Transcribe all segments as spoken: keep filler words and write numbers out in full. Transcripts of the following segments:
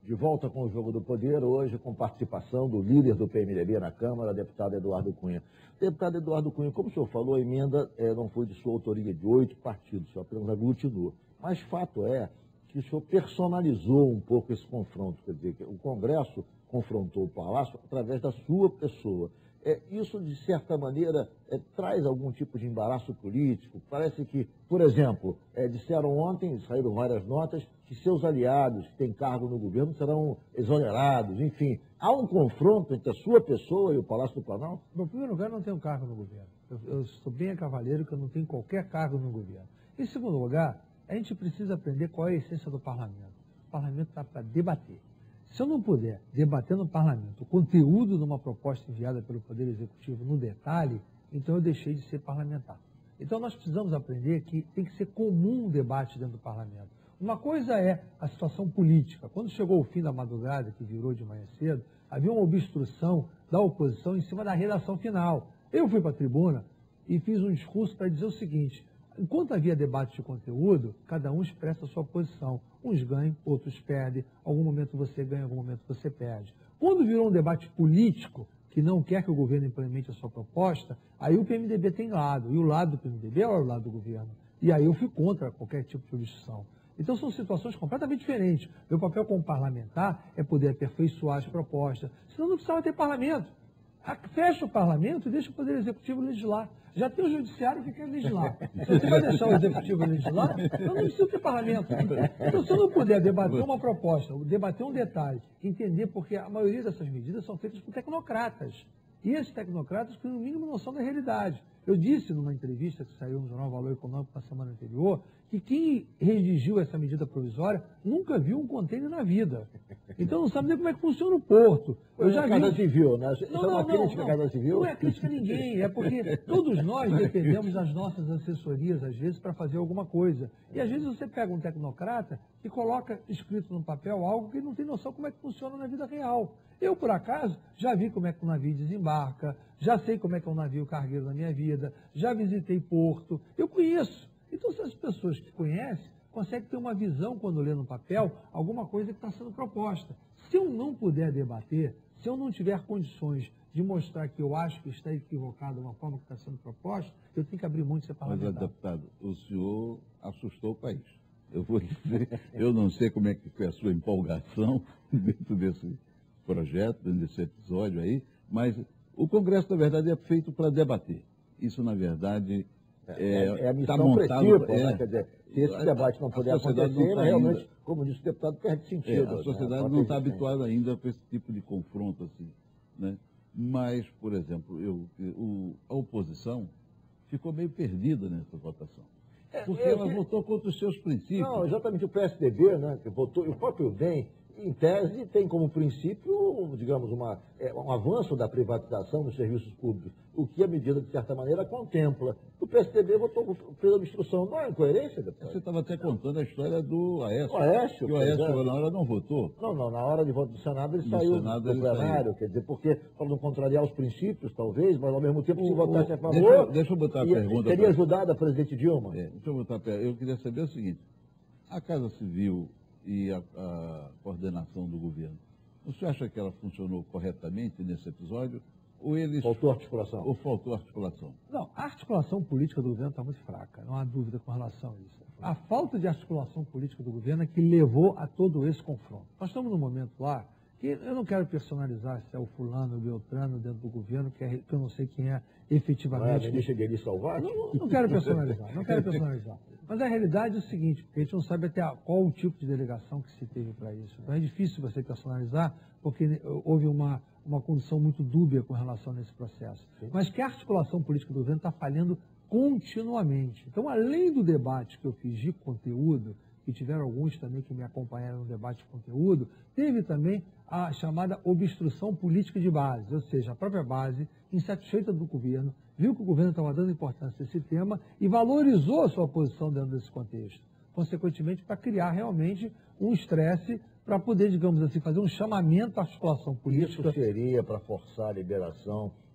De volta com o Jogo do Poder, hoje com participação do líder do P M D B na Câmara, deputado Eduardo Cunha. Deputado Eduardo Cunha, como o senhor falou, a emenda é, não foi de sua autoria, de oito partidos, o senhor apenas aglutinou. Mas fato é que o senhor personalizou um pouco esse confronto, quer dizer, que o Congresso confrontou o Palácio através da sua pessoa. É, isso, de certa maneira, é, traz algum tipo de embaraço político? Parece que, por exemplo, é, disseram ontem, saíram várias notas, que seus aliados que têm cargo no governo serão exonerados, enfim. Há um confronto entre a sua pessoa e o Palácio do Planalto? No primeiro lugar, eu não tenho cargo no governo. Eu, eu sou bem a cavaleiro que eu não tenho qualquer cargo no governo. Em segundo lugar, a gente precisa aprender qual é a essência do parlamento. O parlamento está para debater. Se eu não puder debater no parlamento o conteúdo de uma proposta enviada pelo Poder Executivo no detalhe, então eu deixei de ser parlamentar. Então nós precisamos aprender que tem que ser comum o debate dentro do parlamento. Uma coisa é a situação política. Quando chegou o fim da madrugada, que virou de manhã cedo, havia uma obstrução da oposição em cima da redação final. Eu fui para a tribuna e fiz um discurso para dizer o seguinte: enquanto havia debate de conteúdo, cada um expressa a sua posição. Uns ganham, outros perdem. Algum momento você ganha, algum momento você perde. Quando virou um debate político, que não quer que o governo implemente a sua proposta, aí o P M D B tem lado. E o lado do P M D B é o lado do governo. E aí eu fui contra qualquer tipo de obstrução. Então são situações completamente diferentes. Meu papel como parlamentar é poder aperfeiçoar as propostas. Senão não precisava ter parlamento. Fecha o parlamento e deixa o Poder Executivo legislar. Já tem o Judiciário que quer legislar. Se você vai deixar o Executivo legislar, então não precisa ter parlamento. Então, se eu não puder debater uma proposta, debater um detalhe, entender porque a maioria dessas medidas são feitas por tecnocratas. E esses tecnocratas têm, no mínimo, noção da realidade. Eu disse numa entrevista que saiu no Jornal Valor Econômico na semana anterior, que quem redigiu essa medida provisória nunca viu um contêiner na vida. Então não sabe nem como é que funciona o porto. Eu já é Casa vi... Civil, né? Isso não, é uma não, crítica à Casa Civil? Não é crítica a ninguém, é porque todos nós dependemos das nossas assessorias, às vezes, para fazer alguma coisa. E às vezes você pega um tecnocrata e coloca escrito no papel algo que ele não tem noção como é que funciona na vida real. Eu, por acaso, já vi como é que um navio desembarca, já sei como é que é um navio cargueiro na minha vida, já visitei porto, eu conheço. Então, se as pessoas que conhecem conseguem ter uma visão, quando lê no papel, alguma coisa que está sendo proposta. Se eu não puder debater, se eu não tiver condições de mostrar que eu acho que está equivocado uma forma que está sendo proposta, eu tenho que abrir muito de ser parlamentar. Mas, deputado, o senhor assustou o país. Eu vou dizer, eu não sei como é que foi a sua empolgação dentro desse projeto, dentro desse episódio aí, mas o Congresso, na verdade, é feito para debater. Isso, na verdade, é, é, é a missão tá montado, principal, é, né? Quer dizer, se esse debate não puder acontecer, não tá realmente, ainda, como disse o deputado, perde sentido. É, a sociedade né? não está habituada ainda a esse tipo de confronto assim, né? Mas, por exemplo, eu, o, a oposição ficou meio perdida nessa votação. Porque é, ela é, votou contra os seus princípios. Não, exatamente, o P S D B, né, que votou, e o próprio D E M, em tese, tem como princípio, digamos, uma, é, um avanço da privatização dos serviços públicos, o que a medida, de certa maneira, contempla. O P S D B votou pela obstrução. Não é incoerência, deputado? Você estava até contando a história do Aécio. O Aécio, que o Aécio, é. na hora, não votou. Não, não, na hora de voto do Senado ele No saiu Senado, do ele plenário, saiu. quer dizer, porque para não contrariar os princípios, talvez, mas ao mesmo tempo, se O- votasse o- a favor, deixa- deixa eu botar a ia- pergunta teria pra- ajudado a presidente Dilma. É, deixa eu botar pé. Eu queria saber o seguinte: a Casa Civil e a, a coordenação do governo, o senhor acha que ela funcionou corretamente nesse episódio? Ou eles. Faltou articulação. Ou faltou articulação? Não, a articulação política do governo está muito fraca, não há dúvida com relação a isso. A falta de articulação política do governo é que levou a todo esse confronto. Nós estamos num momento lá que eu não quero personalizar se é o fulano, o Beltrano dentro do governo, que, é, que eu não sei quem é Não é a efetivamente. ministra Gueli Salvati? Não, não, não quero personalizar, não quero personalizar. Mas a realidade é o seguinte, porque a gente não sabe até a- qual o tipo de delegação que se teve para isso. Então é difícil você personalizar, porque houve uma, uma condição muito dúbia com relação a esse processo. Sim. Mas que a articulação política do governo está falhando continuamente. Então, além do debate que eu fiz de conteúdo, e tiveram alguns também que me acompanharam no debate de conteúdo, teve também a chamada obstrução política de base, ou seja, a própria base, insatisfeita do governo, viu que o governo estava dando importância a esse tema e valorizou a sua posição dentro desse contexto. Consequentemente, para criar realmente um estresse para poder, digamos assim, fazer um chamamento à articulação política. Isso seria para forçar a liberação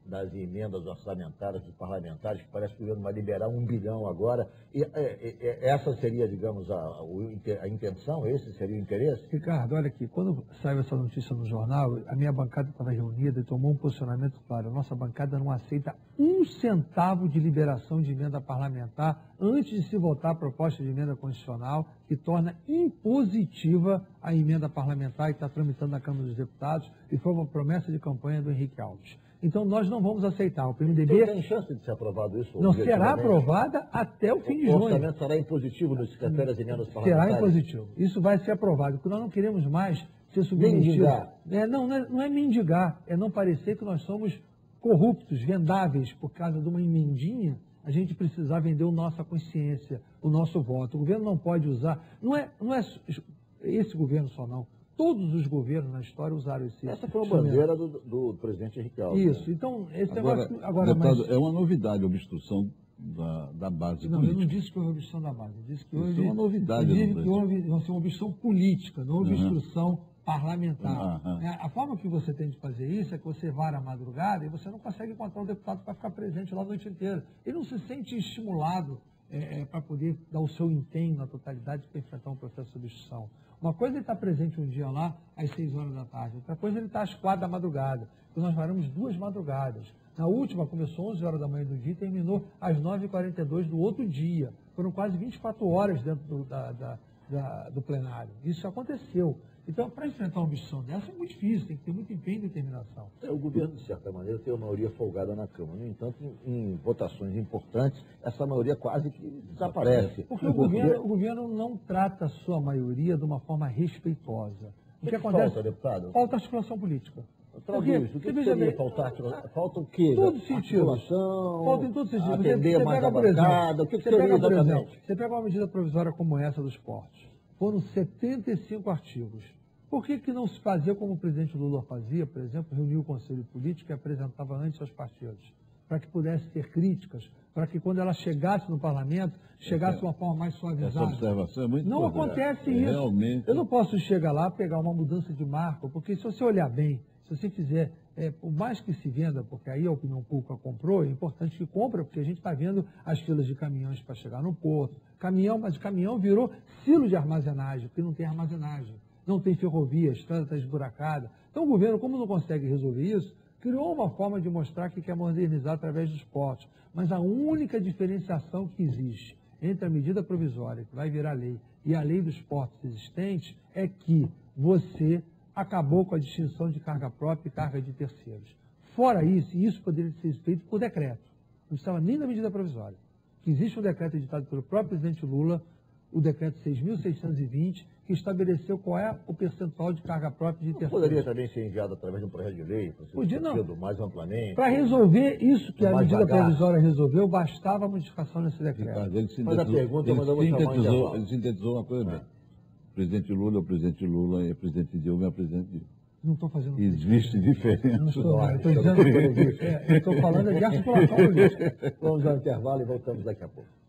das emendas orçamentárias dos parlamentares, que parece que o governo vai liberar um bilhão agora. E, é, é, essa seria, digamos, a, a intenção? Esse seria o interesse? Ricardo, olha aqui, quando saiu essa notícia no jornal, a minha bancada estava reunida e tomou um posicionamento claro. A nossa bancada não aceita um centavo de liberação de emenda parlamentar antes de se votar a proposta de emenda constitucional que torna impositiva a emenda parlamentar que está tramitando na Câmara dos Deputados e foi uma promessa de campanha do Henrique Alves. Então, nós não vamos aceitar. O P M D B... Então, tem chance de ser aprovado isso? Não será aprovada até o fim de junho. O orçamento será impositivo nos secretarios e emendas Será parlamentares? impositivo. Isso vai ser aprovado, porque nós não queremos mais ser submetidos... Mendigar. É, não, não é, não é mendigar, é não parecer que nós somos corruptos, vendáveis, por causa de uma emendinha, a gente precisar vender a nossa consciência, o nosso voto. O governo não pode usar... Não é, não é esse governo só, não. Todos os governos na história usaram esse... Essa foi a bandeira do, do presidente Henrique Alves. Isso. Né? Então, esse agora, negócio... Agora, deputado, mas... é uma novidade a obstrução da, da base não, política. eu não disse que houve obstrução da base. Eu disse que houve... Isso é uma novidade. Eu disse que houve uma obstrução política, não houve Uhum. obstrução parlamentar. Uhum. A forma que você tem de fazer isso é que você vai à madrugada e você não consegue encontrar um deputado para ficar presente lá a noite inteira. Ele não se sente estimulado é, é, para poder dar o seu empenho na totalidade para enfrentar um processo de substituição. Uma coisa é ele estar presente um dia lá às seis horas da tarde, outra coisa é ele estar às quatro da madrugada. Então nós faremos duas madrugadas. Na última começou onze horas da manhã do dia e terminou às nove e quarenta e dois do outro dia. Foram quase vinte e quatro horas dentro do, da, da, da, do plenário. Isso aconteceu. Então, para enfrentar uma obstrução dessa é muito difícil, tem que ter muito empenho e determinação. É, o governo, de certa maneira, tem uma maioria folgada na Câmara. No entanto, em, em votações importantes, essa maioria quase que desaparece. Porque o governo, o governo não trata a sua maioria de uma forma respeitosa. O que, que acontece? Falta, deputado? Falta articulação política. Traduz, o que, que seria faltar? Falta o quê? Todos os sentidos. Falta em todos os sentidos. Atender você mais a pega, bancada, o que, que você seria pega, por exatamente? exemplo, você pega uma medida provisória como essa dos portos. Foram setenta e cinco artigos. Por que, que não se fazia como o presidente Lula fazia, por exemplo, reuniu o Conselho Político e apresentava antes aos partidos, para que pudesse ter críticas, para que quando ela chegasse no parlamento, chegasse de uma forma mais suavizada. Essa observação é muito Não importante. acontece É, isso. realmente... Eu não posso chegar lá, pegar uma mudança de marco, porque se você olhar bem, se você fizer, é, por mais que se venda, porque aí a opinião pública comprou, é importante que compre, porque a gente está vendo as filas de caminhões para chegar no porto. Caminhão, mas o caminhão virou silo de armazenagem, porque não tem armazenagem. Não tem ferrovia, a estrada está esburacada. Então o governo, como não consegue resolver isso, criou uma forma de mostrar que quer modernizar através dos portos. Mas a única diferenciação que existe entre a medida provisória, que vai virar lei, e a lei dos portos existente, é que você acabou com a distinção de carga própria e carga de terceiros. Fora isso, e isso poderia ser feito por decreto, não precisava nem da medida provisória, que existe um decreto editado pelo próprio presidente Lula, o decreto seis mil seiscentos e vinte, que estabeleceu qual é o percentual de carga própria de terceiros. Poderia também ser enviado através de um projeto de lei, para ser Podia, não. mais amplamente. Para resolver isso que a medida devagar. provisória resolveu, bastava a modificação nesse decreto. Ricardo, ele Mas a pergunta, ele mas eu vou chamar um sintetizou, intervalo. ele sintetizou uma coisa bem. O presidente Lula é o presidente Lula e o presidente Dilma é o presidente Dilma. Não estou fazendo Existe diferença. Eu não estou, eu estou dizendo, é, eu estou falando de articulação política. Vamos ao intervalo e voltamos daqui a pouco.